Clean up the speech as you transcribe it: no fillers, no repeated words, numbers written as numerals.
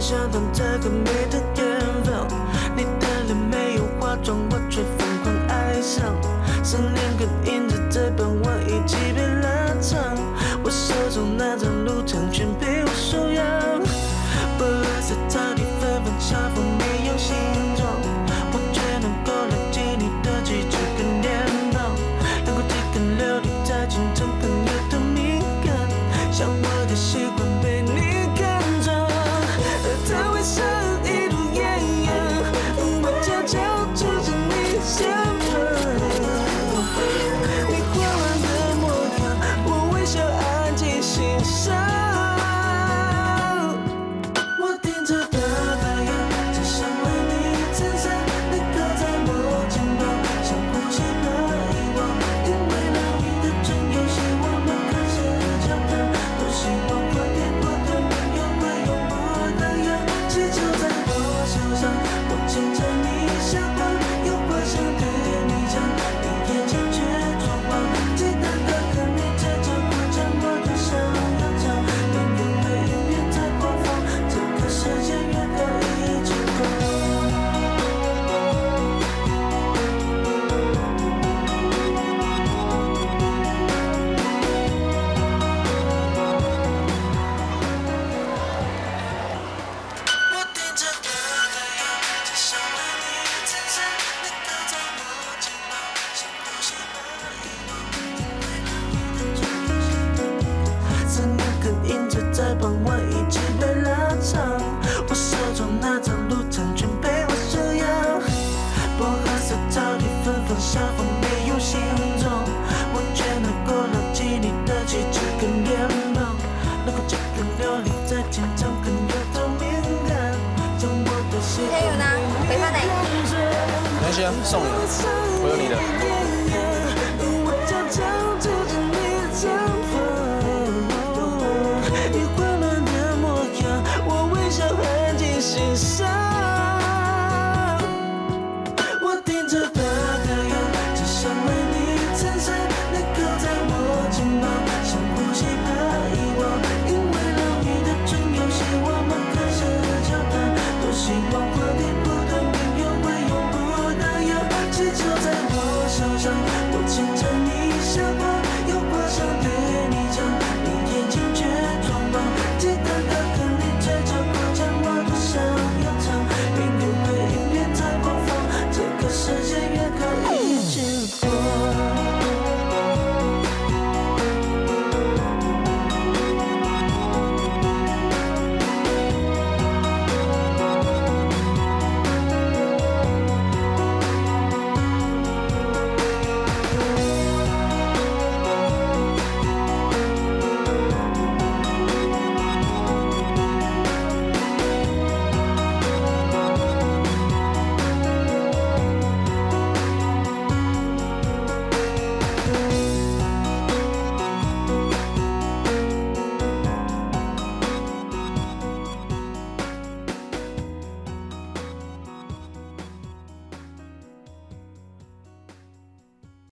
相同这个美的缘分。你的脸没有化妆，我却疯狂爱上。思念跟印着这本我已经被拉长，我手中那张路程全被我收养。薄荷色草地纷纷相逢，没有形状，我却能够了解你的气质跟脸庞，能够几根琉璃在清晨更有的敏感，像我的习惯被你看穿，他微笑一路艳阳，我悄悄住着你身旁。你缓缓的模样，我微笑安静欣赏。我盯着大太阳，只想为你衬衫，你靠在我肩膀，像呼吸和遗忘。因为让你的真有希望，门开始交谈，多希望我跌破的没有会有我的样，气球在我手上，我牵着你下方，有话想对你讲，你眼睛却装忙，期待的跟你接着过着我的想要唱，连眼泪一边在播放，这个世界越过一起过。我盯着大太阳，只想为你衬衫，你靠在我肩膀，像呼吸和遗忘。因为让你的真有希望，思念跟印着在傍晚一起被拉长，我手中那张路程全被我收养。薄荷色草地纷纷相逢，没有形状，我却能够牢记你的气质跟脸庞，能够几根琉璃在天上更有的敏感，将我的习惯还有呢，回放哪一个？ 没关系啊，送你了，我有你的。 我悄悄住着你的肩膀，